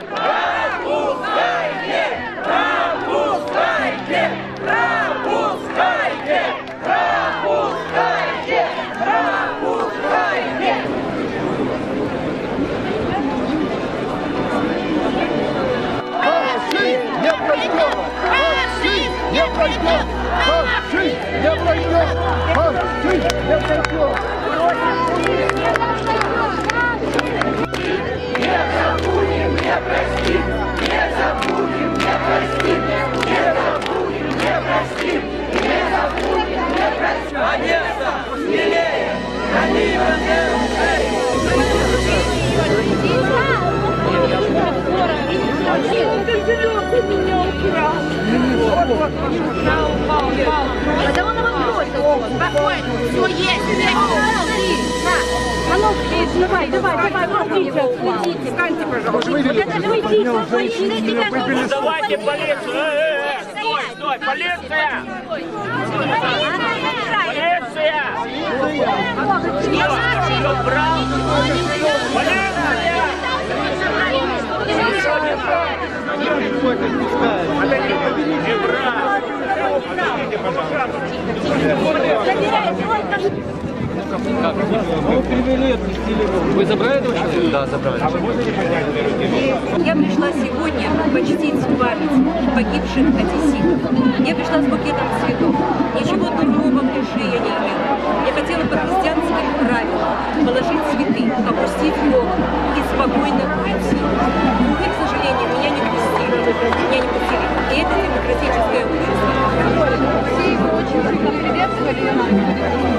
Да он его бросил. Спокойно. Все есть. Давай, встаньте, пожалуйста. Давайте полицию. Стой, полиция! Полиция! Что брал? Полиция! Не брал! Вы забрали этого человека? Да, забрали. Я пришла сегодня почтить память погибших одесситов. Я пришла с букетом цветов. Ничего дурного в душе я не имела. Я хотела по христианским правилам положить цветы, опустить голову и спокойно уйти. Увы, к сожалению, меня не пустили. И это демократическое общество. Все его очень сильно приветствовали.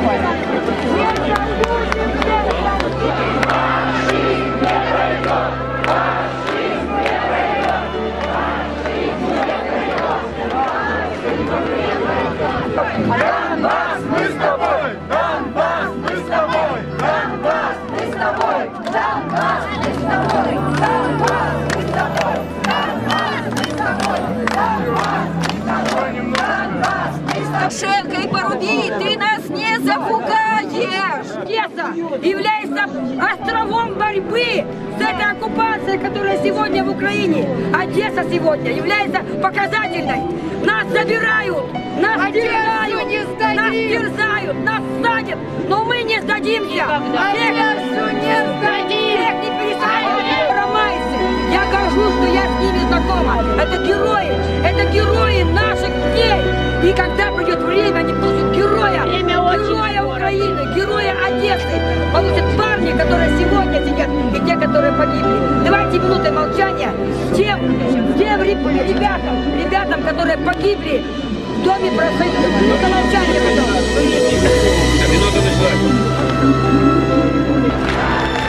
Донбасс, мы с тобой! Донбасс, мы с тобой! Донбасс, мы с тобой! Донбасс, мы с тобой! Донбасс, мы с тобой! Донбасс, мы с тобой! Донбасс, мы с тобой! Шенко и Поруби, ты нас не запугаешь! Одесса является островом борьбы с этой оккупацией, которая сегодня в Украине. Одесса сегодня является показательной. Нас забирают, нас терзают, нас садят, но мы не сдадимся. Одессу не сдадим! Всех не перестаем, ромайцы. Я горжусь, что я с ними знакома. Это герои наших дней. И когда придет время, они получат героя Украины, героя Одессы. Получат парни, которые сегодня сидят, и те, которые погибли. Давайте минутой молчания тем ребятам, которые погибли в доме профсоюза. Минута молчания, пожалуйста. Минута началась.